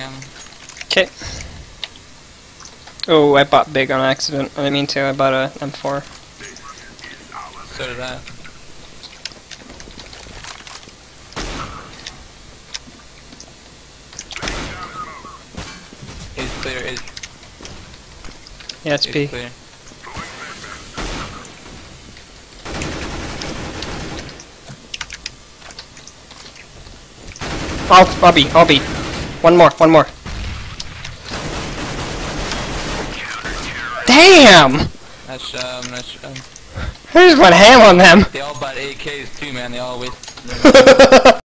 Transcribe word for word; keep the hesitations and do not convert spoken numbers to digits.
am. Okay. Oh, I bought big on accident. I didn't mean to. I bought a M four. So did I. Is clear, is, Yeah, it's is B. clear. I'll, I'll be, I'll be. One more, one more. Damn! Nice job, nice job. I just went ham on them. They all bought A Ks too, man. They all wasted.